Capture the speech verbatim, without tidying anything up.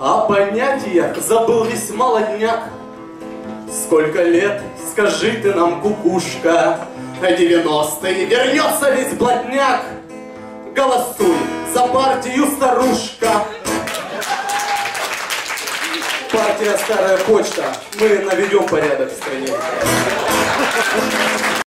О понятиях забыл весь молодняк. Сколько лет, скажи ты нам, кукушка, девяностые вернется весь блатняк. Голосуй за партию, старушка. Партия «Старая почта». Мы наведем порядок в стране.